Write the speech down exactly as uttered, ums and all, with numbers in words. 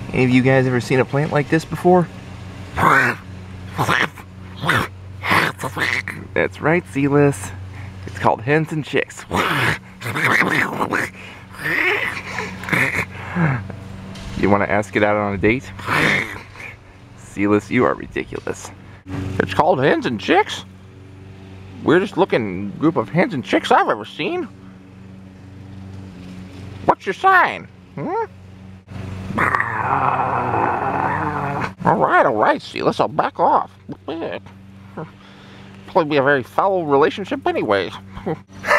Any of you guys ever seen a plant like this before? That's right, Sealess. It's called Hens and Chicks. You want to ask it out on a date? Sealess, you are ridiculous. It's called Hens and Chicks? Weirdest looking group of hens and chicks I've ever seen. What's your sign? Hmm? Alright, alright, Sealess, I'll back off. Probably be a very foul relationship anyway.